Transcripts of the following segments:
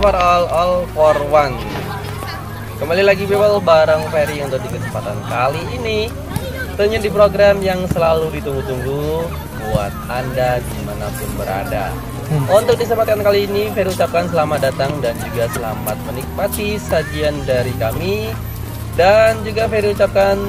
for all for one. Kembali lagi people bareng Ferry untuk di kesempatan kali ini. Tentunya di program yang selalu ditunggu-tunggu buat Anda dimanapun berada. Untuk di kesempatan kali ini Ferry ucapkan selamat datang dan juga selamat menikmati sajian dari kami. Dan juga Ferry ucapkan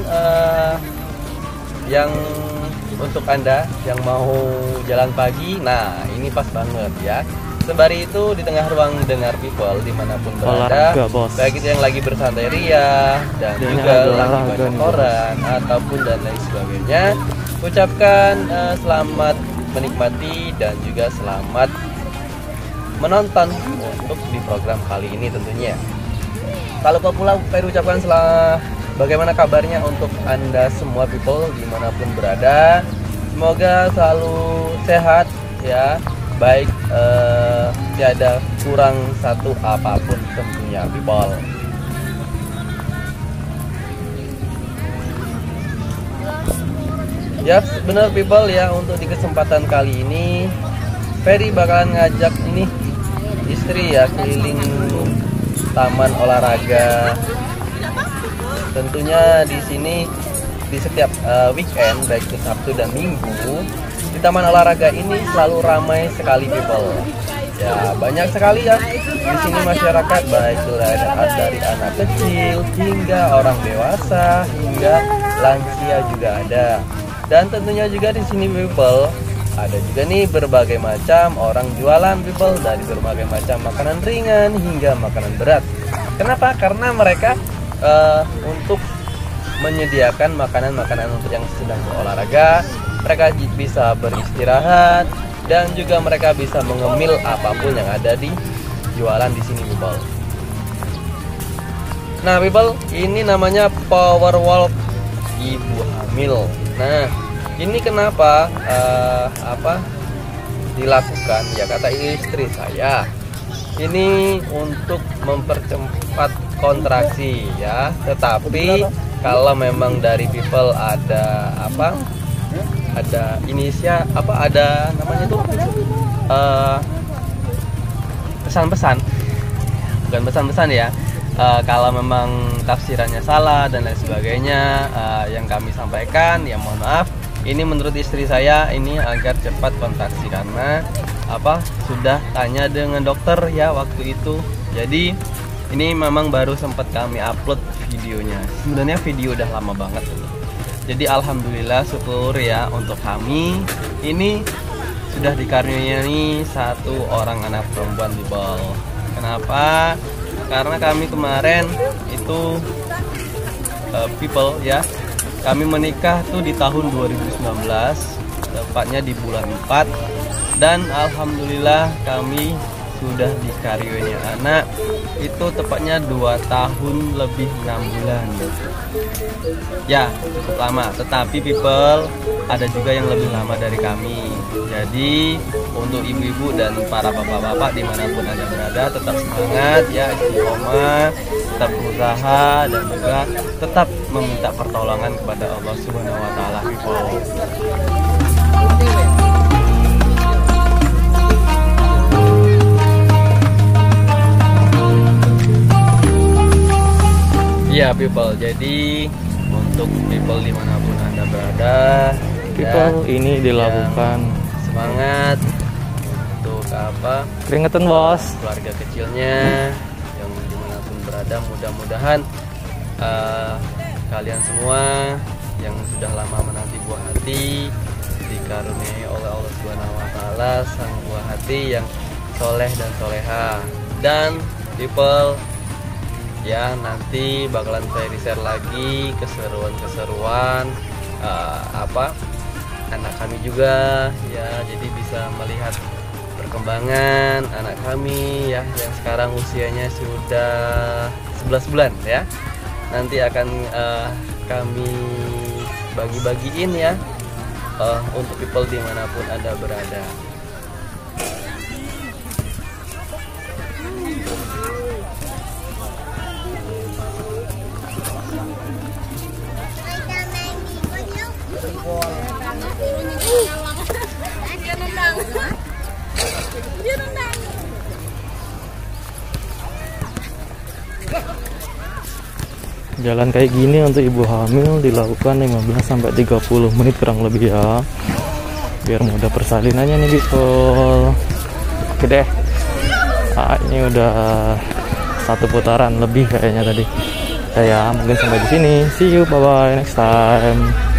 yang untuk Anda yang mau jalan pagi, nah ini pas banget ya. Sembari itu di tengah ruang dengar people dimanapun berada, baik itu yang lagi bersantai ria dan juga lagi baca koran ataupun dan lain sebagainya, ucapkan selamat menikmati dan juga selamat menonton untuk di program kali ini tentunya. Kalau pula Ferry ucapkan bagaimana kabarnya untuk Anda semua people dimanapun berada. Semoga selalu sehat ya, baik tiada kurang satu apapun tentunya people. Ya benar people ya, untuk di kesempatan kali ini Ferry bakalan ngajak ini istri ya keliling taman olahraga. Tentunya di sini di setiap weekend baik itu Sabtu dan Minggu di taman olahraga ini selalu ramai sekali people. Ya banyak sekali ya di sini masyarakat, baik itu dari anak kecil hingga orang dewasa hingga lansia juga ada. Dan tentunya juga di sini people ada juga nih berbagai macam orang jualan people, dari berbagai macam makanan ringan hingga makanan berat. Kenapa? Karena mereka untuk menyediakan makanan-makanan untuk yang sedang berolahraga, mereka bisa beristirahat dan juga mereka bisa mengemil apapun yang ada di jualan di sini people. Nah people, ini namanya Power Walk Ibu Hamil. Nah ini kenapa dilakukan ya, kata istri saya ini untuk mempercepat kontraksi ya. Tetapi kalau memang dari people ada ada inisial ada namanya tuh pesan-pesan, bukan pesan-pesan ya. Kalau memang tafsirannya salah dan lain sebagainya yang kami sampaikan ya mohon maaf. Ini menurut istri saya ini agar cepat kontraksi, karena sudah tanya dengan dokter ya waktu itu. Jadi ini memang baru sempat kami upload videonya. Sebenarnya video udah lama banget. Jadi alhamdulillah syukur ya untuk kami ini sudah dikaruniai satu orang anak perempuan people. Kenapa? Karena kami kemarin itu people ya, kami menikah tuh di tahun 2019, tepatnya di bulan 4, dan alhamdulillah kami sudah dikaruniai anak itu tepatnya 2 tahun lebih 6 bulan ya, cukup lama. Tetapi people ada juga yang lebih lama dari kami. Jadi untuk ibu-ibu dan para bapak-bapak dimanapun Anda berada, tetap semangat ya, istiqomah, tetap berusaha dan juga tetap meminta pertolongan kepada Allah Subhanahu wa taala people. Ya people, jadi untuk people dimanapun Anda berada, people ya, ini dilakukan ya, semangat untuk keringetan bos, keluarga kecilnya yang dimanapun berada, mudah-mudahan kalian semua yang sudah lama menanti buah hati dikaruniai oleh Allah Subhanahu wa taala sang buah hati yang soleh dan soleha. Dan people ya nanti bakalan saya share lagi keseruan-keseruan anak kami juga ya, jadi bisa melihat perkembangan anak kami ya yang sekarang usianya sudah 11 bulan ya. Nanti akan kami bagi-bagiin ya untuk people dimanapun Anda berada. Jalan kayak gini untuk ibu hamil dilakukan 15 sampai 30 menit kurang lebih ya. Biar mudah persalinannya nih people. Oke deh. Nah, ini udah satu putaran lebih kayaknya tadi. Ya, mungkin sampai di sini. See you, bye bye next time.